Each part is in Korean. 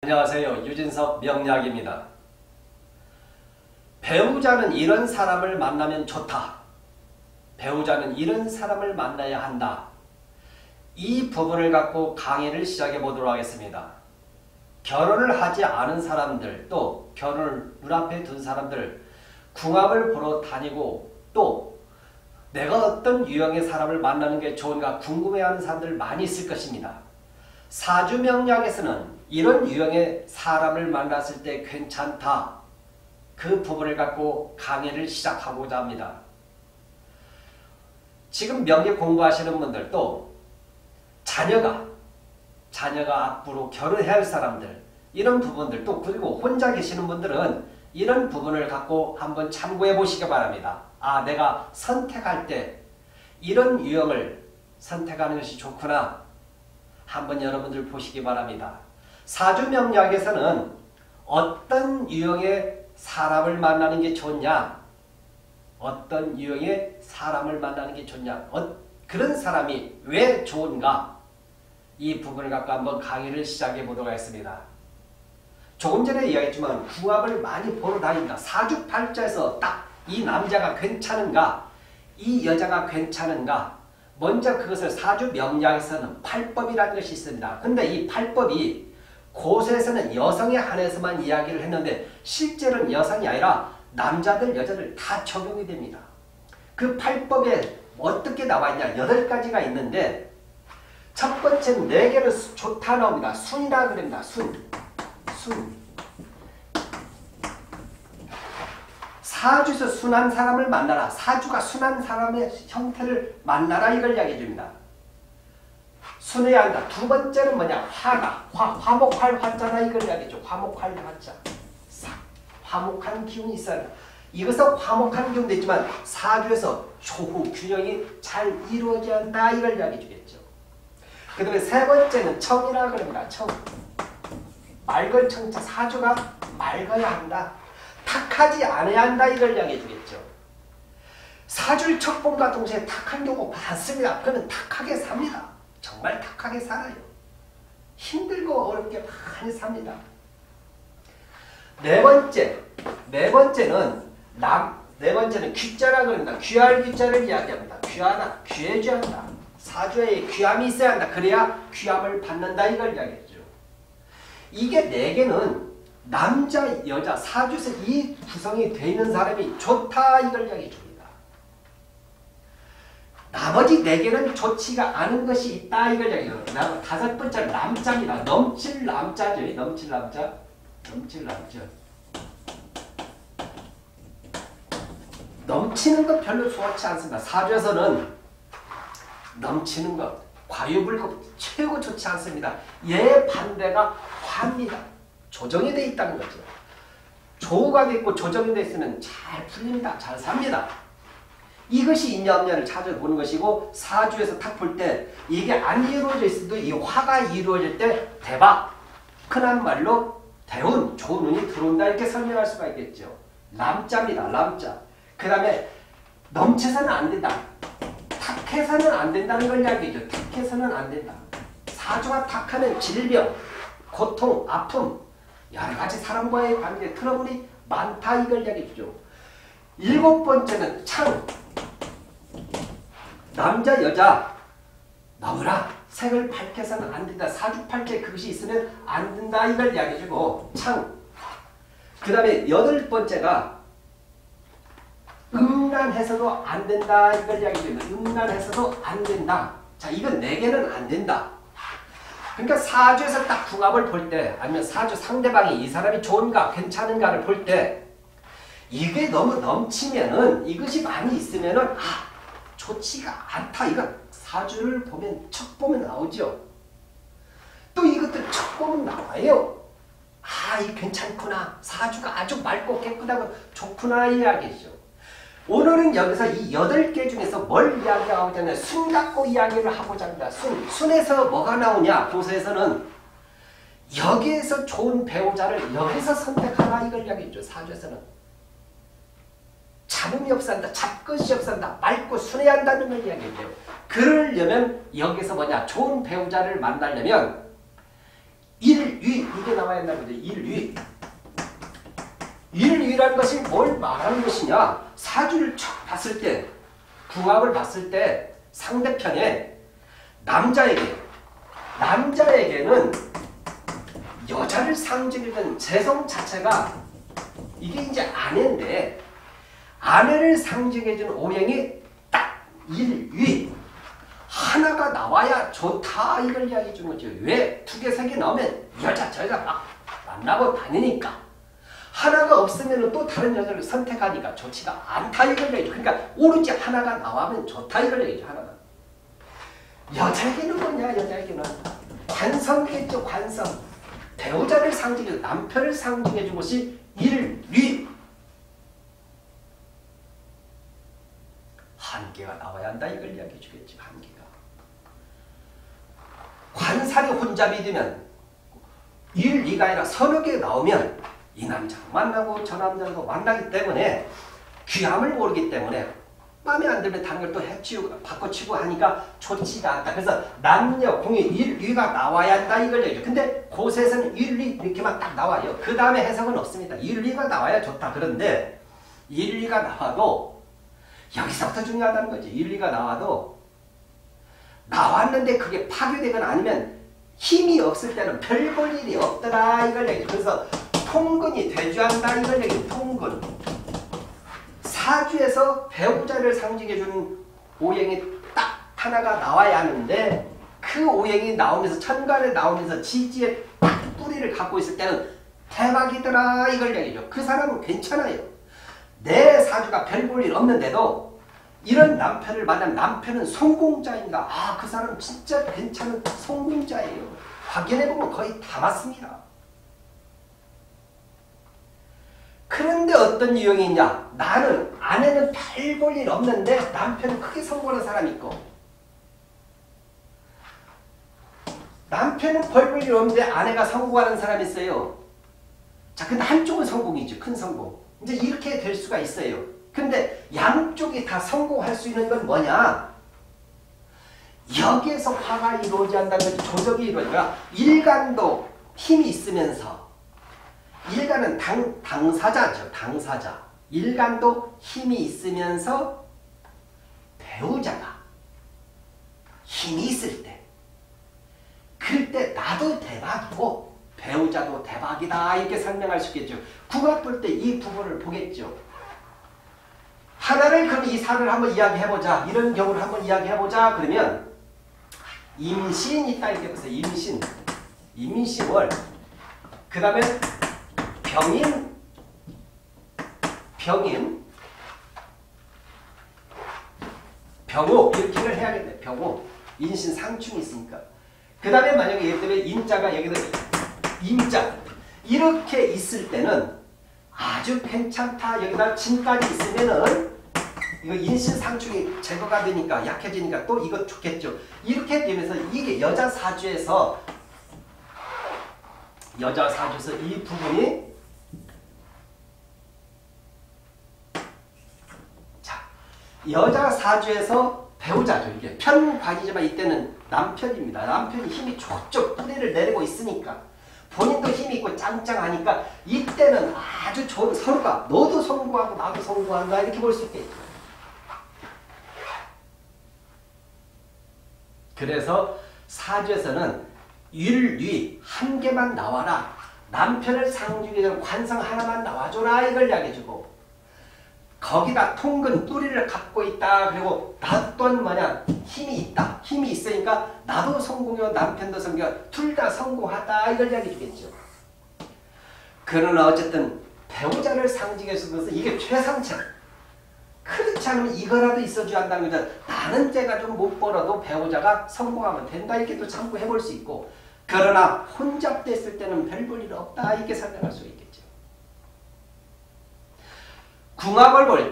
안녕하세요. 유진석 명약입니다. 배우자는 이런 사람을 만나면 좋다. 배우자는 이런 사람을 만나야 한다. 이 부분을 갖고 강의를 시작해 보도록 하겠습니다. 결혼을 하지 않은 사람들, 또 결혼을 눈앞에 둔 사람들, 궁합을 보러 다니고 또 내가 어떤 유형의 사람을 만나는 게 좋은가 궁금해하는 사람들 많이 있을 것입니다. 사주명리학에서는 이런 유형의 사람을 만났을 때 괜찮다. 그 부분을 갖고 강의를 시작하고자 합니다. 지금 명리 공부하시는 분들 또 자녀가 앞으로 결혼해야 할 사람들 이런 부분들 또 그리고 혼자 계시는 분들은 이런 부분을 갖고 한번 참고해 보시기 바랍니다. 아, 내가 선택할 때 이런 유형을 선택하는 것이 좋구나. 한번 여러분들 보시기 바랍니다. 사주명리학에서는 어떤 유형의 사람을 만나는 게 좋냐, 어떤 유형의 사람을 만나는 게 좋냐, 그런 사람이 왜 좋은가, 이 부분을 갖고 한번 강의를 시작해 보도록 하겠습니다. 조금 전에 이야기했지만 궁합을 많이 보러 다닌다. 사주팔자에서 딱 이 남자가 괜찮은가, 이 여자가 괜찮은가, 먼저 그것을 사주명리학에서는 팔법이라는 것이 있습니다. 근데 이 팔법이 고서에서는 여성에 한해서만 이야기를 했는데 실제로는 여성이 아니라 남자들, 여자들 다 적용이 됩니다. 그 팔법에 어떻게 나와 있냐? 8가지가 있는데 첫 번째는 4개로 좋다 나옵니다. 순이라 그럽니다. 순. 사주에서 순한 사람을 만나라. 사주가 순한 사람의 형태를 만나라. 이걸 이야기해 줍니다. 순해야 한다. 두 번째는 뭐냐? 화가. 화목할 화자나 이걸 이야기해 줘. 화목할 화자. 화목한 기운이 있어야 한다. 이것은 화목한 기운도 있지만 사주에서 조후 균형이 잘 이루어져야 한다. 이걸 이야기해 주겠죠. 그 다음에 세 번째는 청이라 그럽니다. 청. 맑은 청자. 사주가 맑아야 한다. 탁하지 않아야 한다. 이걸 이야기해 주겠죠. 사주를 척봄과 동시에 탁한 경우 많습니다. 그는 탁하게 삽니다. 정말 탁하게 살아요. 힘들고 어렵게 많이 삽니다. 네 번째는 귀자라 그럽니다. 귀할 귀자를 이야기합니다. 귀하다, 귀해져야 한다. 사주에 귀함이 있어야 한다. 그래야 귀함을 받는다. 이걸 이야기했죠. 이게 4개는 남자, 여자, 사주에서 이 구성이 되어 있는 사람이 좋다. 이걸 이야기해 줍니다. 나머지 4개는 좋지가 않은 것이 있다. 이걸 이야기해 줍니다. 5번째는 남자입니다. 넘칠 남자죠. 넘칠 남자. 넘치는 것 별로 좋지 않습니다. 사주에서는 넘치는 것, 과유불급 최고 좋지 않습니다. 얘 반대가 화입니다. 조정이 되어 있다는 거죠. 조우가 되어 있고 조정이 되어 있으면 잘 풀립니다. 잘 삽니다. 이것이 있냐 없냐를 찾아보는 것이고 사주에서 딱 볼 때 이게 안 이루어져 있어도 이 화가 이루어질 때 대박, 흔한 말로 대운, 좋은 운이 들어온다 이렇게 설명할 수가 있겠죠. 남자입니다. 남자. 그 다음에 넘쳐서는 안 된다. 탁해서는 안 된다는 걸 이야기죠. 탁해서는 안 된다. 사주가 탁하면 질병, 고통, 아픔, 여러가지 사람과의 관계, 트러블이 많다 이걸 이야기해주죠. 7번째는 창. 남자, 여자 너무나 색을 밝혀서는 안 된다. 사주팔자에 그것이 있으면 안 된다 이걸 이야기해주고 창. 그 다음에 8번째가 음란해서도 안 된다 이걸 이야기해줍니다. 음란해서도 안 된다. 자, 이건 4개는 안 된다. 그러니까 사주에서 딱 궁합을 볼 때 아니면 사주 상대방이 이 사람이 좋은가 괜찮은가를 볼 때 이게 너무 넘치면은 이것이 많이 있으면은 좋지가 않다. 이건 사주를 보면 척 보면 나오죠. 또 이것도 척 보면 나와요. 이 괜찮구나. 사주가 아주 맑고 깨끗하고 좋구나 이야기죠. 오늘은 여기서 이 8개 중에서 뭘 이야기하고자 하냐. 순 갖고 이야기를 하고자 합니다. 순에서 뭐가 나오냐. 고서에서는 여기에서 좋은 배우자를 여기서 선택하라 이걸 이야기했죠. 사주에서는 잡음이 없어한다. 잡것이 없어한다. 맑고 순해야 한다는 걸 이야기했죠. 그러려면 여기서 뭐냐. 좋은 배우자를 만나려면 일위 이게 나와야 한다는 거죠. 일위. 일위라는 것이 뭘 말하는 것이냐? 사주를 쭉 봤을 때, 궁합을 봤을 때 상대편에 남자에게는 여자를 상징해주는 재성 자체가 이게 이제 아내인데 아내를 상징해주는 오행이 딱 일위 하나가 나와야 좋다 이걸 이야기해 주는 거죠. 왜? 두 개, 세 개 나오면 여자, 저 여자 막 만나고 다니니까 하나가 없으면 또 다른 여자를 선택하니까 좋지가 않다 이걸 얘기죠. 그러니까 오로지 하나가 나오면 좋다 이걸 얘기죠. 하나가. 여자에게는 뭐냐? 여자에게는 관성이겠죠. 관성. 배우자를 상징해 남편을 상징해 준 것이 일위. 한계가 나와야 한다 이걸 이야기해 주겠죠. 한계가. 관살이 혼잡이 되면 일위가 아니라 서너 개 나오면 이 남자도 만나고 저 남자도 만나기 때문에 귀함을 모르기 때문에 마음에 안 들면 다른 걸 또 해치우고 바꿔치고 하니까 좋지가 않다. 그래서 남녀 공이 일위가 나와야 한다 이걸 얘기죠. 근데 고세에서는 일위 이렇게만 딱 나와요. 그 다음에 해석은 없습니다. 일위가 나와야 좋다. 그런데 일위가 나와도 여기서부터 중요하다는 거지. 일위가 나와도 나왔는데 그게 파괴되거나 아니면 힘이 없을 때는 별 볼 일이 없더라 이걸 얘기죠. 그래서 통근이 대주한다 이걸 얘기죠. 통근. 사주에서 배우자를 상징해주는 오행이 딱 하나가 나와야 하는데 그 오행이 나오면서 천간에 나오면서 지지에 딱 뿌리를 갖고 있을 때는 대박이더라 이걸 얘기죠. 그 사람은 괜찮아요. 내 사주가 별 볼 일 없는데도 이런 남편을 만나면 남편은 성공자입니다. 아, 그 사람 진짜 괜찮은 성공자예요. 확인해보면 거의 다 맞습니다. 그런데 어떤 유형이 있냐? 나는 아내는 별 볼 일 없는데 남편은 크게 성공하는 사람이 있고 남편은 별 볼 일 없는데 아내가 성공하는 사람이 있어요. 자, 근데 한쪽은 성공이죠. 큰 성공. 이제 이렇게 될 수가 있어요. 근데 양쪽이 다 성공할 수 있는 건 뭐냐? 여기에서 화가 이루어지 한다는 것이 조적이 이루어지가 일간도 힘이 있으면서 일간은 당사자죠. 당사자. 일간도 힘이 있으면서 배우자가 힘이 있을 때 그럴 때 나도 대박이고 배우자도 대박이다 이렇게 설명할 수 있겠죠. 궁합 볼 때 이 부분을 보겠죠. 하나를 그럼 이 사를 한번 이야기해보자. 이런 경우를 한번 이야기해보자. 그러면 임신이 있다 이렇게 보세요. 임신. 임신월. 그 다음에 병인, 병호 이렇게를 해야겠네. 병호, 인신 상충이 있으니까. 그 다음에 만약에 예를 들면 임자가 여기다 임자 이렇게 있을 때는 아주 괜찮다. 여기다 진까지 있으면은 이거 인신 상충이 제거가 되니까 약해지니까 또 이거 좋겠죠. 이렇게 되면서 이게 여자 사주에서 이 부분이 여자 사주에서 배우자죠. 이게 편관이지만 이때는 남편입니다. 남편이 힘이 쫙쫙 뿌리를 내리고 있으니까 본인도 힘이 있고 짱짱하니까 이때는 아주 좋은 서로가 너도 성공하고 나도 성공한다 이렇게 볼 수 있겠죠. 그래서 사주에서는 일위 한 개만 나와라. 남편을 상징해주는 관성 하나만 나와줘라 이걸 이야기해주고 거기다 통근 뿌리를 갖고 있다. 그리고 나 또한 뭐냐 힘이 있다. 힘이 있으니까 나도 성공이고 남편도 성공이고 둘 다 성공하다 이걸 이야기해 주겠죠. 그러나 어쨌든 배우자를 상징해서 그것은 이게 최상책. 그렇지 않으면 이거라도 있어줘야 한다는 거죠. 나는 제가 좀 못 벌어도 배우자가 성공하면 된다 이렇게 또 참고해 볼 수 있고 그러나 혼잡됐을 때는 별 볼 일 없다 이렇게 설명할 수 있겠죠. 궁합을 볼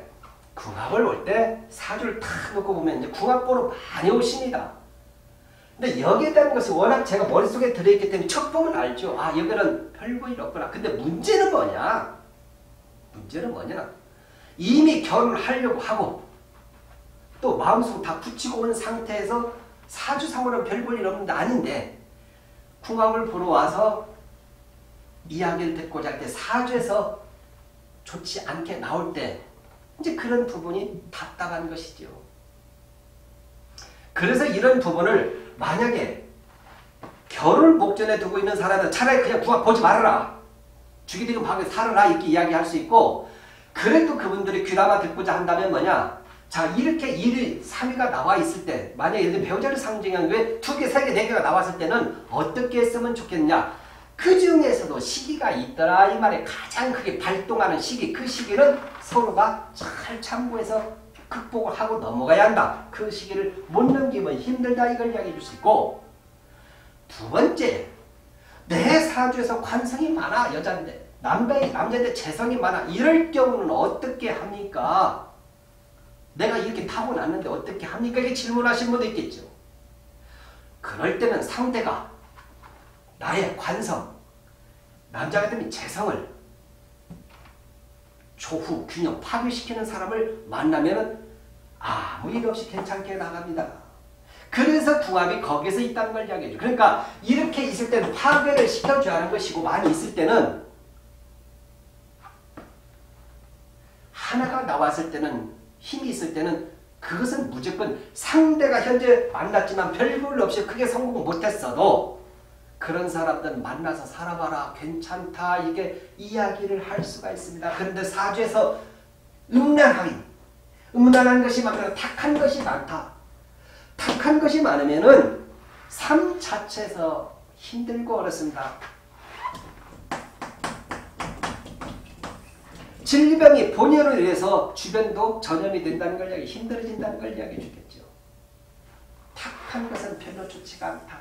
때 사주를 탁 놓고 보면 이제 궁합보로 많이 오십니다. 근데 여기에 대한 것이 워낙 제가 머릿속에 들어있기 때문에 첫 보면 알죠. 아, 여기는 별 볼 일 없구나. 근데 문제는 뭐냐? 이미 결혼하려고 하고 또 마음속 다 붙이고 온 상태에서 사주상으로는 별 볼 일 없는데 아닌데 궁합을 보러 와서 이야기를 듣고자 할 때 사주에서 좋지 않게 나올 때 이제 그런 부분이 답답한 것이죠. 그래서 이런 부분을 만약에 결혼을 목전에 두고 있는 사람은 차라리 그냥 궁합 보지 말아라. 주기대금 방에 살아라 이렇게 이야기할 수 있고, 그래도 그분들이 귀담아 듣고자 한다면 뭐냐, 자 이렇게 1위, 3위가 나와 있을 때 만약에 예를 들면 배우자를 상징하는 게 2개, 3개, 4개가 나왔을 때는 어떻게 했으면 좋겠냐, 그 중에서도 시기가 있더라 이 말에 가장 크게 발동하는 시기, 그 시기는 서로가 잘 참고해서 극복을 하고 넘어가야 한다. 그 시기를 못 넘기면 힘들다 이걸 이야기해 줄 수 있고, 두 번째, 내 사주에서 관성이 많아 여자인데, 남자인데 재성이 많아, 이럴 경우는 어떻게 합니까? 내가 이렇게 타고났는데 어떻게 합니까? 이렇게 질문하신 분도 있겠죠. 그럴 때는 상대가 나의 관성, 남자 같으면 재성을 조후, 균형, 파괴시키는 사람을 만나면 아무 일 없이 괜찮게 나갑니다. 그래서 궁합이 거기서 있다는 걸 이야기해줘. 그러니까 이렇게 있을 때는 파괴를 시켜줘야 하는 것이고, 많이 있을 때는 하나가 나왔을 때는, 힘이 있을 때는 그것은 무조건 상대가 현재 만났지만 별볼 없이 크게 성공 못했어도 그런 사람들 만나서 살아봐라 괜찮다 이게 이야기를 할 수가 있습니다. 그런데 사주에서 음란한 것이 많으면 탁한 것이 많다. 탁한 것이 많으면은 삶 자체에서 힘들고 어렵습니다. 질병이 본연을 위해서 주변도 전염이 된다는 걸 이야기, 힘들어진다는 걸 이야기해 주겠죠. 탁한 것은 별로 좋지가 않다.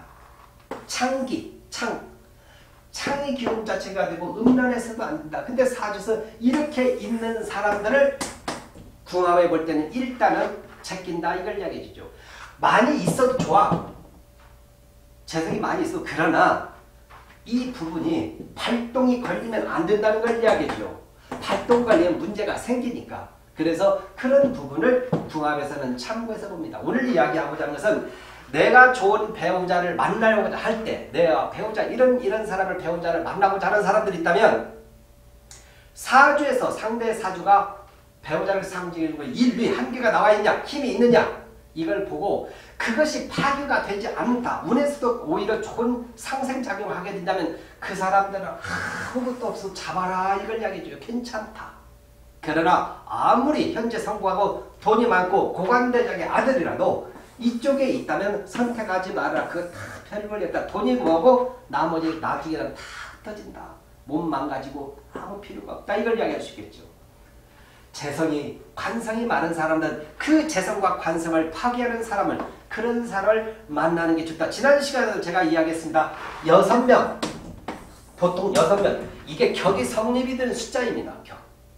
창의 기운 자체가 되고 음란해서도 안 된다. 근데 사주에서 이렇게 있는 사람들을 궁합해 볼 때는 일단은 제낀다 이걸 이야기해 주죠. 많이 있어도 좋아. 재성이 많이 있어도, 그러나 이 부분이 발동이 걸리면 안 된다는 걸 이야기해줘. 발동 관리에 문제가 생기니까. 그래서 그런 부분을 궁합에서는 참고해서 봅니다. 오늘 이야기하고자 하는 것은 내가 좋은 배우자를 만나려고 할 때, 내가 배우자, 이런 사람을 배우자를 만나고자 하는 사람들이 있다면 사주에서 상대 사주가 배우자를 상징해주고 일위 한계가 나와 있냐, 힘이 있느냐, 이걸 보고 그것이 파괴가 되지 않는다. 운에서도 오히려 좋은 상생작용을 하게 된다면 그 사람들은 아무것도 없어도 잡아라 이걸 이야기해줘요. 괜찮다. 그러나 아무리 현재 성공하고 돈이 많고 고관대장의 아들이라도 이쪽에 있다면 선택하지 말아라. 그거 다 별걸렸다. 돈이 뭐고 나머지 나중에는 다 터진다. 몸 망가지고 아무 필요가 없다. 이걸 이야기할 수 있겠죠. 재성이, 관성이 많은 사람들은 그 재성과 관성을 파괴하는 사람을, 그런 사람을 만나는 게 좋다. 지난 시간에도 제가 이야기했습니다. 6명, 보통 6명, 이게 격이 성립이 되는 숫자입니다. 격.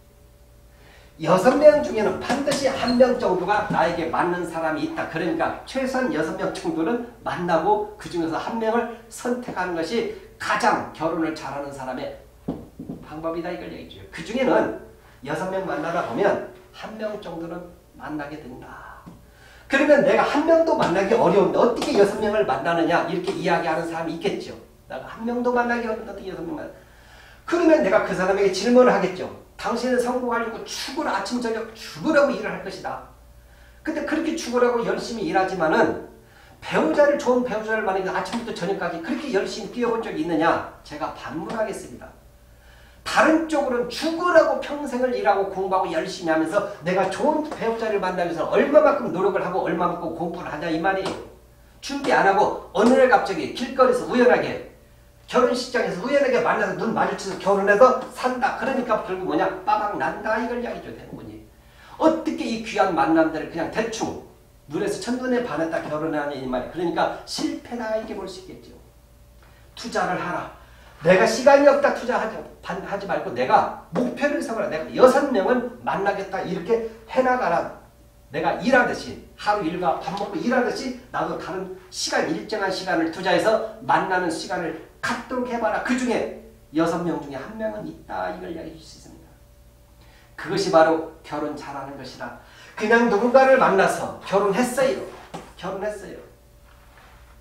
6명 중에는 반드시 1명 정도가 나에게 맞는 사람이 있다. 그러니까 최소한 6명 정도는 만나고 그 중에서 1명을 선택하는 것이 가장 결혼을 잘하는 사람의 방법이다. 이걸 얘기해줘요. 그 중에는 6명 만나다 보면 1명 정도는 만나게 된다. 그러면 내가 1명도 만나기 어려운데 어떻게 6명을 만나느냐 이렇게 이야기하는 사람이 있겠죠. 내가 1명도 만나기 어려운데 어떻게 6명 만나. 그러면 내가 그 사람에게 질문을 하겠죠. 당신은 성공하려고 죽으라, 아침 저녁 죽으라고 일을 할 것이다. 근데 그렇게 죽으라고 열심히 일하지만은 배우자를, 좋은 배우자를 만나서 아침부터 저녁까지 그렇게 열심히 뛰어본 적이 있느냐? 제가 반문하겠습니다. 다른 쪽으로는 죽으라고 평생을 일하고 공부하고 열심히 하면서 내가 좋은 배우자를 만나기 위해서 얼마만큼 노력을 하고 얼마만큼 공부를 하냐 이 말이에요. 준비 안 하고 어느 날 갑자기 길거리에서 우연하게, 결혼식장에서 우연하게 만나서 눈 마주쳐서 결혼해서 산다. 그러니까 결국 뭐냐? 빠박 난다. 이걸 이야기죠. 대부분이. 어떻게 이 귀한 만남들을 그냥 대충 눈에서 첫눈에 반했다 결혼하냐 이 말이에요. 그러니까 실패다 이렇게 볼 수 있겠죠. 투자를 하라. 내가 시간이 없다 투자하지 말고 내가 목표를 세워라. 내가 6명은 만나겠다 이렇게 해나가라. 내가 일하듯이, 하루 일과 밥 먹고 일하듯이 나도 다른 시간, 일정한 시간을 투자해서 만나는 시간을 갖도록 해봐라. 그 중에 6명 중에 1명은 있다. 이걸 이야기해 줄 수 있습니다. 그것이 바로 결혼 잘하는 것이라. 그냥 누군가를 만나서 결혼했어요.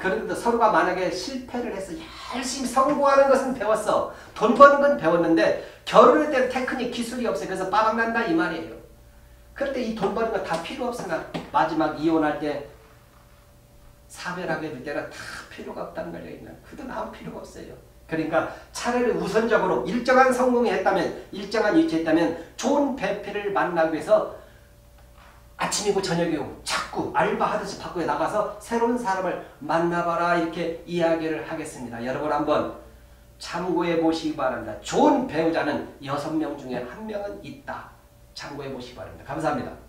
그런데 서로가 만약에 실패를 해서 열심히 성공하는 것은 배웠어. 돈 버는 건 배웠는데 결혼할 때는 테크닉 기술이 없어요. 그래서 빠박난다 이 말이에요. 그럴 때 이 돈 버는 거 다 필요 없으나 마지막 이혼할 때 사별하게 될 때는 다 필요가 없다는 걸 얘기해요. 그도 아무 필요가 없어요. 그러니까 차라리 우선적으로 일정한 성공이 했다면, 일정한 위치에 있다면 좋은 배필을 만나기 위해서 아침이고 저녁이고 자꾸 알바하듯이 밖에 나가서 새로운 사람을 만나봐라 이렇게 이야기를 하겠습니다. 여러분 한번 참고해 보시기 바랍니다. 좋은 배우자는 6명 중에 1명은 있다. 참고해 보시기 바랍니다. 감사합니다.